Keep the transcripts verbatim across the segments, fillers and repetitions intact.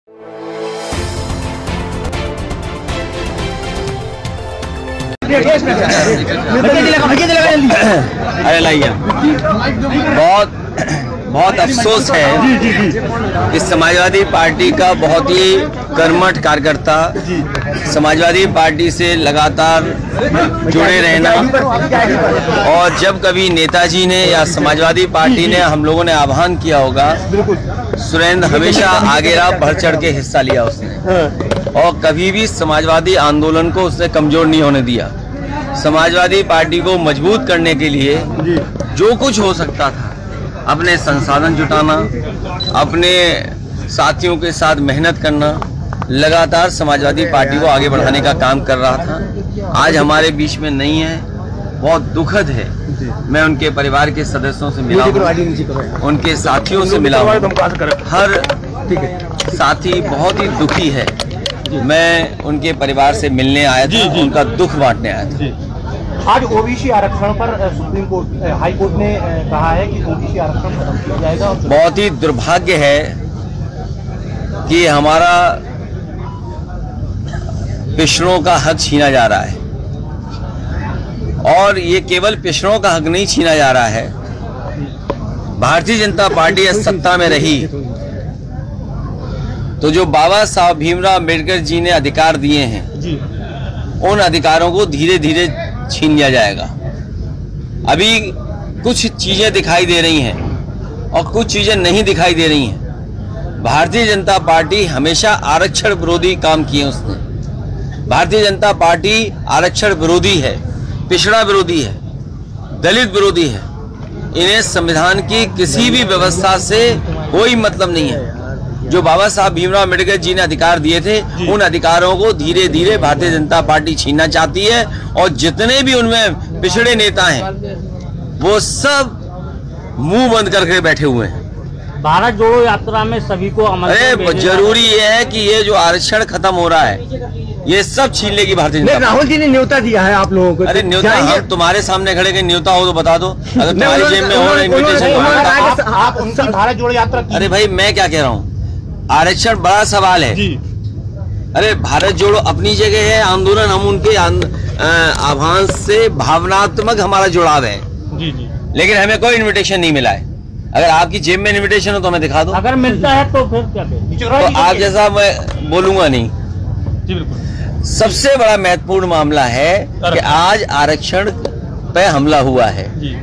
अरे लाइए, बहुत बहुत अफसोस है कि समाजवादी पार्टी का बहुत ही कर्मठ कार्यकर्ता समाजवादी पार्टी से लगातार जुड़े रहना, और जब कभी नेताजी ने या समाजवादी पार्टी ने हम लोगों ने आह्वान किया होगा, सुरेंद्र हमेशा आगे रहा, बढ़ चढ़ के हिस्सा लिया उसने, और कभी भी समाजवादी आंदोलन को उसने कमजोर नहीं होने दिया। समाजवादी पार्टी को मजबूत करने के लिए जो कुछ हो सकता था, अपने संसाधन जुटाना, अपने साथियों के साथ मेहनत करना, लगातार समाजवादी पार्टी को आगे बढ़ाने का काम कर रहा था। आज हमारे बीच में नहीं है, बहुत दुखद है। मैं उनके परिवार के सदस्यों से मिला हूँ, उनके साथियों से मिला हूँ, हर साथी बहुत ही दुखी है। मैं उनके परिवार से मिलने आया था, उनका दुख बांटने आया था। आज ओबीसी आरक्षण पर सुप्रीम कोर्ट, हाई कोर्ट ने कहा है कि ओबीसी आरक्षण खत्म किया जाएगा। बहुत ही दुर्भाग्य है कि हमारा पिछड़ों का हक छीना जा रहा है, और ये केवल पिछड़ों का हक नहीं छीना जा रहा है। भारतीय जनता पार्टी सत्ता में रही तो जो बाबा साहब भीमराव अम्बेडकर जी ने अधिकार दिए हैं, उन अधिकारों को धीरे धीरे छीन लिया जाएगा। अभी कुछ चीजें दिखाई दे रही हैं और कुछ चीजें नहीं दिखाई दे रही हैं। भारतीय जनता पार्टी हमेशा आरक्षण विरोधी काम किए उसने। भारतीय जनता पार्टी आरक्षण विरोधी है, पिछड़ा विरोधी है, दलित विरोधी है। इन्हें संविधान की किसी भी व्यवस्था से कोई मतलब नहीं है। जो बाबा साहब भीमराव अम्बेडकर जी ने अधिकार दिए थे, उन अधिकारों को धीरे धीरे भारतीय जनता पार्टी छीनना चाहती है, और जितने भी उनमें पिछड़े नेता हैं वो सब मुंह बंद करके बैठे हुए हैं। भारत जोड़ो यात्रा में सभी को अमल, अरे जरूरी है कि ये जो आरक्षण खत्म हो रहा है, ये सब छीन लेगी भारतीय जनता पार्टी। राहुल जी ने न्योता दिया है आप लोगों को। अरे न्योता, हम तुम्हारे सामने खड़े के न्योता हो तो बता दो, अगर तुम्हारी जेब में हो इन्विटेशन। आप उनकी भारत जोड़ो यात्रा। अरे भाई मैं क्या कह रहा हूँ, आरक्षण बड़ा सवाल है। अरे भारत जोड़ो अपनी जगह है, आंदोलन हम उनके आह्वान से भावनात्मक हमारा जुड़ाव है, जी जी। लेकिन हमें कोई इनविटेशन नहीं मिला है। अगर आपकी जेब में इनविटेशन हो तो हमें दिखा दो। अगर मिलता है तो फिर क्या करें? तो आप जैसा मैं बोलूंगा नहीं। जी बिल्कुल। सबसे बड़ा महत्वपूर्ण मामला है कि आज आरक्षण पे हमला हुआ है। जी।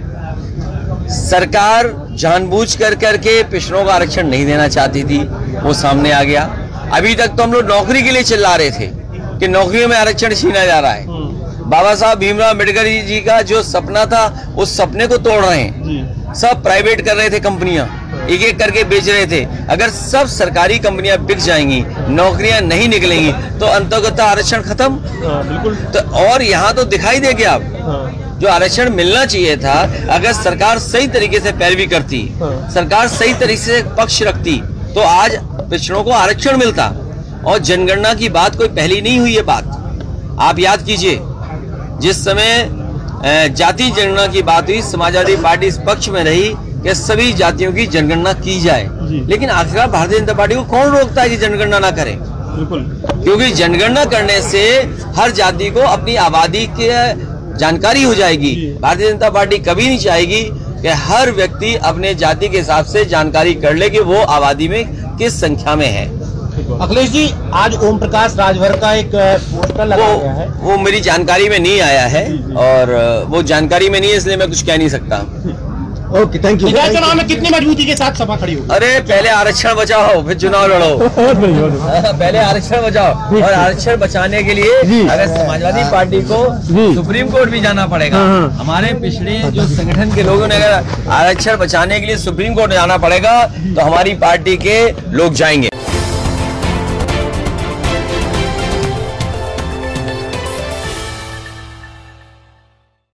सरकार जानबूझ कर करके पिछड़ों का आरक्षण नहीं देना चाहती थी, वो सामने आ गया। अभी तक तो हम लोग नौकरी के लिए चिल्ला रहे थे कि नौकरियों में आरक्षण छीना जा रहा है। बाबा साहब भीमराव अम्बेडकर जी का जो सपना था, उस सपने को तोड़ रहे हैं। सब प्राइवेट कर रहे थे, कंपनियां एक एक करके बेच रहे थे। अगर सब सरकारी कंपनियां बिक जाएंगी, नौकरियां नहीं निकलेंगी, तो अंततः आरक्षण खत्म। बिल्कुल। तो और यहाँ तो दिखाई देगी आप, जो आरक्षण मिलना चाहिए था, अगर सरकार सही तरीके से पैरवी करती, सरकार सही तरीके से पक्ष रखती, तो आज पिछड़ों को आरक्षण मिलता। और जनगणना की बात कोई पहली नहीं हुई है बात। आप याद कीजिए, जिस समय जाति जनगणना की बात हुई, समाजवादी पार्टी इस पक्ष में रही कि सभी जातियों की जनगणना की जाए। लेकिन आखिरकार भारतीय जनता पार्टी को कौन रोकता है कि जनगणना ना करें? बिल्कुल। क्योंकि जनगणना करने से हर जाति को अपनी आबादी की जानकारी हो जाएगी। भारतीय जनता पार्टी कभी नहीं चाहेगी कि हर व्यक्ति अपने जाति के हिसाब से जानकारी कर ले कि वो आबादी में किस संख्या में है। अखिलेश जी, आज ओम प्रकाश राजभर का एक पोस्टर लगाया गया है। वो मेरी जानकारी में नहीं आया है, और वो जानकारी में नहीं है, इसलिए मैं कुछ कह नहीं सकता। Okay, thank you. चुनाव में कितनी मजबूती के साथ सभा खड़ी होगी? अरे पहले आरक्षण बचाओ, फिर चुनाव लड़ो। पहले आरक्षण बचाओ, और आरक्षण बचाने के लिए अगर समाजवादी पार्टी को सुप्रीम कोर्ट भी जाना पड़ेगा। हमारे पिछड़े जो संगठन के लोगों ने अगर आरक्षण बचाने के लिए सुप्रीम कोर्ट जाना पड़ेगा, तो हमारी पार्टी के लोग जाएंगे।